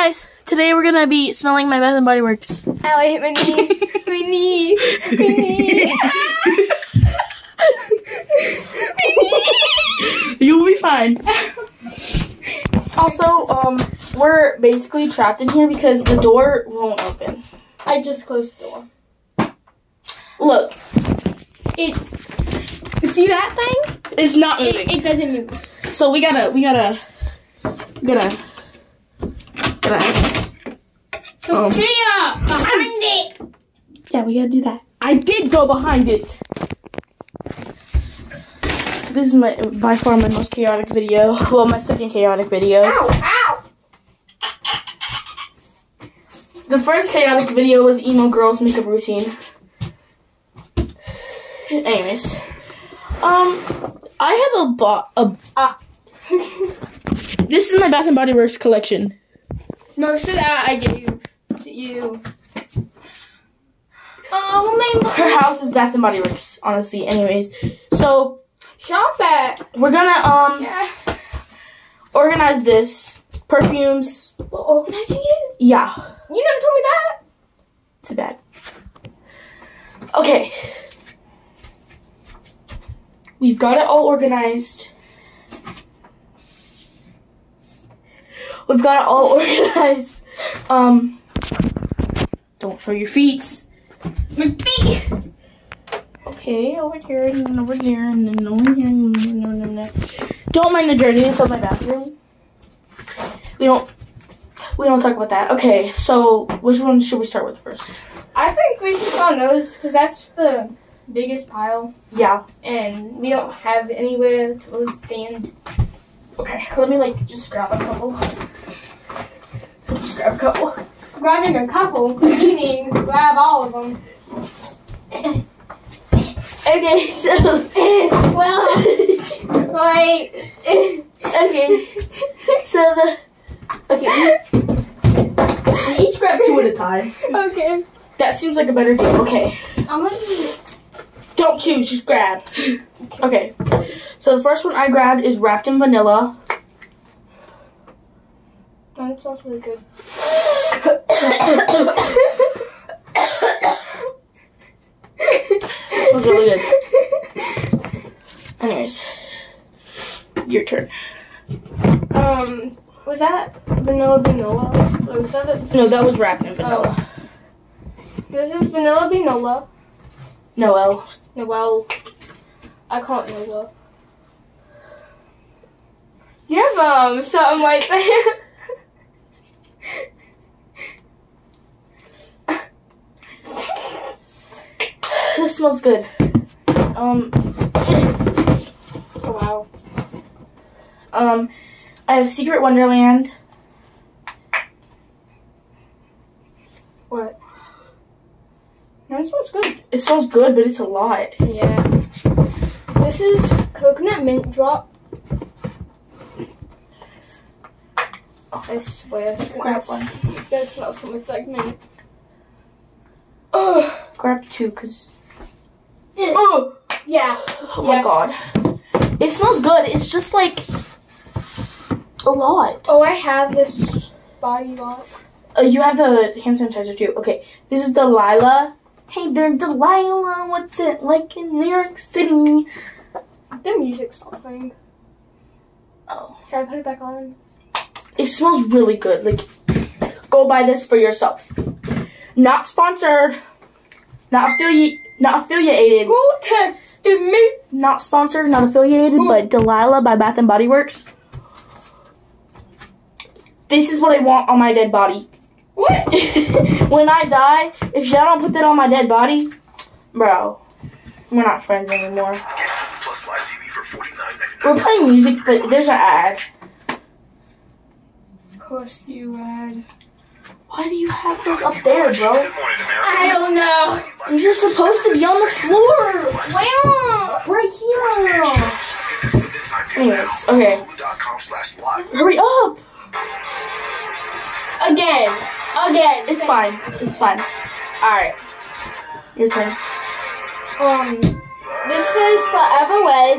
guys, today we're gonna be smelling my Bath and Body Works. Ow, I hit my knee. My knee. My knee. My knee. You'll be fine. Also, we're basically trapped in here because the door won't open. I just closed the door. Look. You see that thing? It's not moving. It doesn't move. So we gotta. Sophia, behind it. Yeah, we gotta do that. I did go behind it. This is by far my most chaotic video. Well, my second chaotic video. Ow, ow. The first chaotic video was emo girl's makeup routine. Anyways, I have This is my Bath and Body Works collection. Most of that I gave to you. Oh, my. Her house is Bath and Body Works, honestly. Anyways, so Shop that. we're gonna Yeah. organize this perfumes. Well, organizing it? Yeah, You never told me that. too bad. Okay, we've got it all organized. We've got it all organized. Don't show your feet. My feet. Okay, over here and over here and then over here and no. Don't mind the dirtiness of my bathroom. We don't talk about that. Okay, so which one should we start with first? I think we should go on those because that's the biggest pile, Yeah. and we don't have anywhere to really stand. Okay, let me just grab a couple. Just grab a couple. Grabbing a couple, meaning grab all of them. Okay, so Well, like, okay, so we each grab two at a time. okay. That seems like a better deal. Okay, I'm gonna. don't choose, just grab. Okay, so the first one I grabbed is wrapped in vanilla. Oh, it smells really good. Smells really good. Anyways, your turn. Was that vanilla? Or was that No, that was wrapped in vanilla. This is vanilla. Noel. Noel. I call it Noel. You have something like that. This smells good. Oh, wow. I have Secret Wonderland. What? No, it smells good. It smells good, but it's a lot. Yeah. This is coconut mint drop. I swear. Grab one. It's gonna smell so much like mint. Ugh. Grab two, cause. Oh. Yeah. Oh my god. It smells good. It's just like a lot. Oh, I have this body wash. You have the hand sanitizer too. Okay, this is Delilah. Hey there, Delilah. What's it like in New York City? The music stopped playing. Oh. Should I put it back on? It smells really good. Go buy this for yourself. Not sponsored. Not affiliated. Go text me. Not sponsored, not affiliated, but Delilah by Bath and Body Works. This is what I want on my dead body. What? When I die, if y'all don't put that on my dead body, bro, we're not friends anymore. Plus live TV for $49.99. We're playing music, but there's an ad. Of course you had. Why do you have those up there, bro? Good morning, America. I don't know. You're supposed to be on the floor. Well, right here. Anyways, okay. Hulu.com/live. Hurry up. Again. It's fine. It's fine. Alright. Your turn. This is Forever Wed.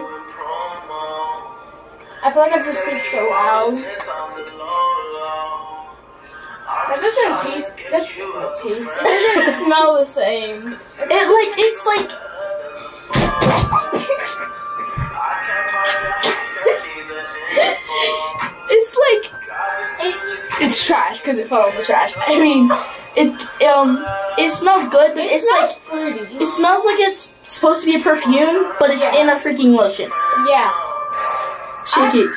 I feel like I have to speak so loud. It doesn't taste. It doesn't smell the same. It's like. It's like. It's trash because it fell in the trash. I mean, it smells good, but it's like. Fruity. It smells like it's supposed to be a perfume, but it's in a freaking lotion. Yeah. Shake it.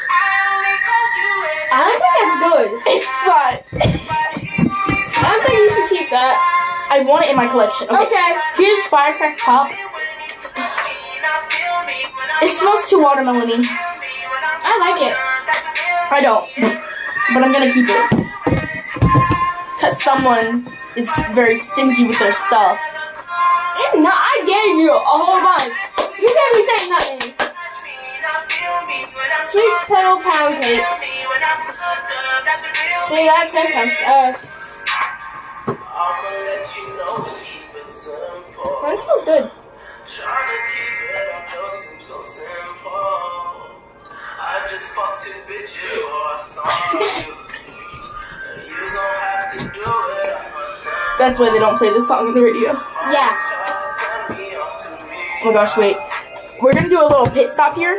I don't think it's good. It's fine. I don't think you should keep that. I want it in my collection. Okay. Here's Firecracker Pop. It smells too watermelon-y. I like it. I don't. But I'm gonna keep it. Because someone is very stingy with their stuff. No, I gave you a whole bunch. You can't be saying nothing. Sweet petal pound cake. Say that 10 times fast. That smells good. That's why they don't play this song on the radio. Yeah. Oh my gosh, wait. We're gonna do a little pit stop here.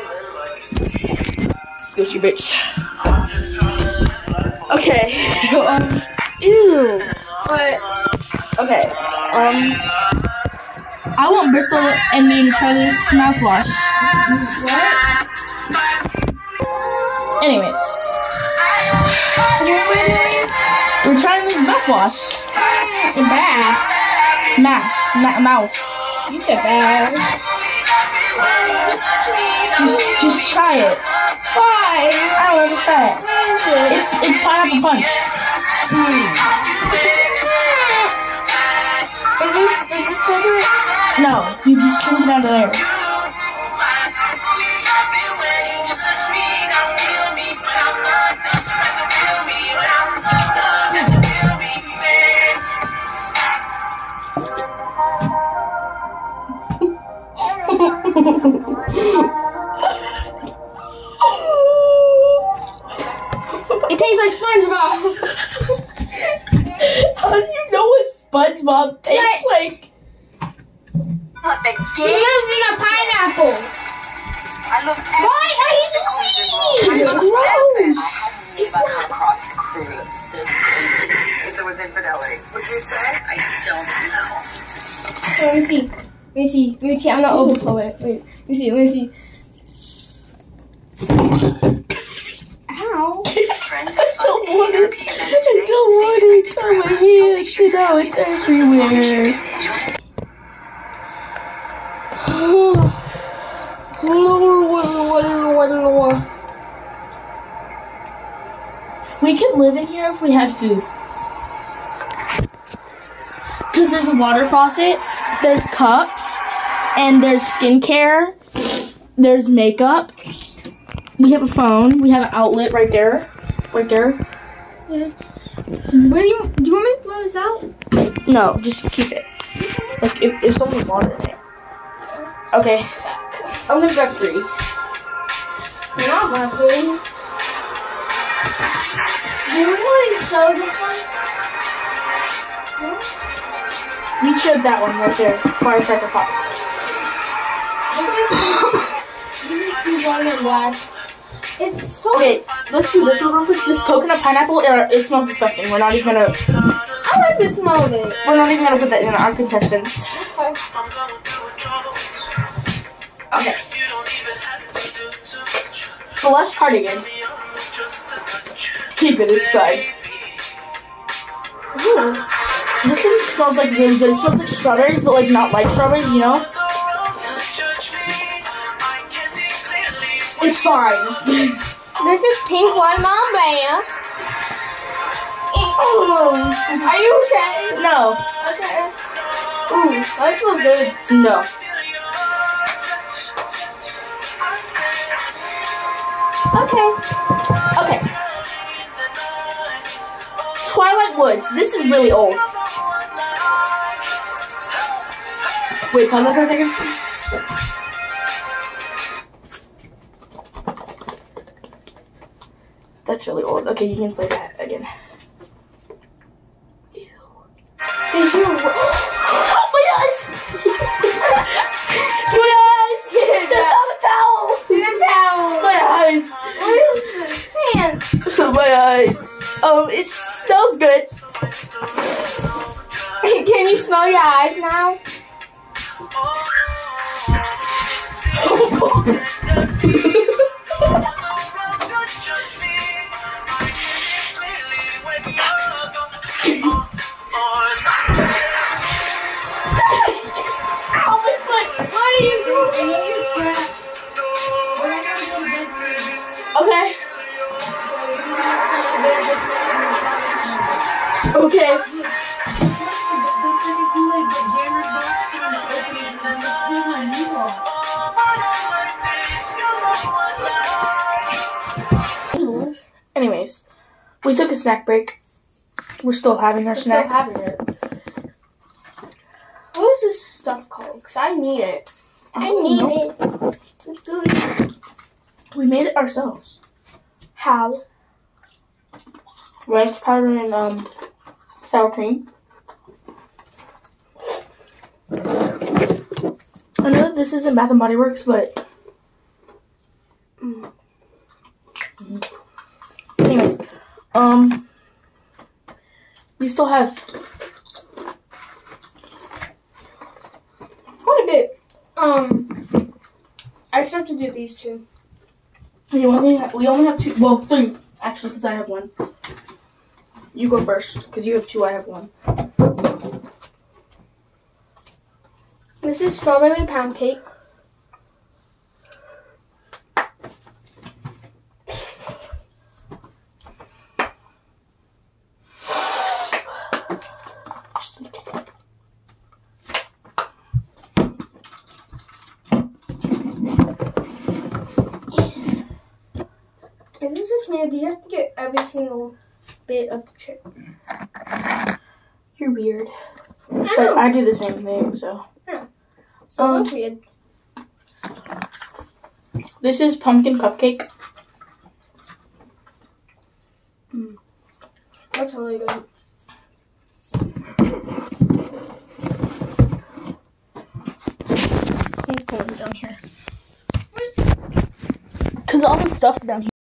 Squishy bitch. Okay. Ew. But Okay. I want Bristol and me to try this mouthwash. what? Anyways. We're trying this mouthwash. Mouth. You said bad. Just try it. Why? I don't want to try it. What is it? It's pineapple punch. Is this good? No, you just drink it out of there. It tastes like SpongeBob. How do you know what SpongeBob tastes like? It gives me a pineapple. Why are you doing? It's gross. If I come across the crew of sisters, if there was infidelity, would you say? I don't know. Let me see. Let me see. I'm not overflow it. Wait. Let me see. Ow. Friends I don't want it. I don't want it. Oh my hands. You know it's everywhere. We could live in here if we had food. Because there's a water faucet, there's cups, and there's skincare, there's makeup. We have a phone, we have an outlet right there. Right there. Yeah. Do you want me to throw this out? No, just keep it. Like, if there's only water in it. Okay. I'm gonna grab 3. You're not my food. Do you really show this one? We showed that one right there. Firecracker Pop. This is the one in black. It's so. Okay, let's do this real quick. This coconut pineapple, it smells disgusting. We're not even gonna. I like the smell of it. We're not even gonna put that in our contestants. Okay. Okay. Blush cardigan. Keep it, it's fine. Ooh. This one smells like really good. It smells like strawberries, but like not like strawberries, you know? It's fine. This is pink watermelon blast. Oh. Are you okay? No. Okay. Ooh, that smells good. No. Okay. Okay. Twilight Woods. This is really old. Wait, pause that for a second. That's really old. Okay, you can play that again. It smells good. Can you smell your eyes now? What are you doing? Okay. Okay. Anyways, we took a snack break. We're still having our snack. Still having it. What is this stuff called? Because I need it. I need it. Let's do it. We made it ourselves. How? Rice powder and sour cream. I know that this isn't Bath and Body Works, but anyways, we still have Quite a bit. I start to do these two. we only have two. Well, three actually, because I have one. You go first, because you have two. I have one. This is strawberry pound cake. Is it just me, or do you have to get every single bit of the chip? You're weird, I but know. I do the same thing. So That's weird. this is pumpkin cupcake. That's really good. Down here, because all the stuff's down here.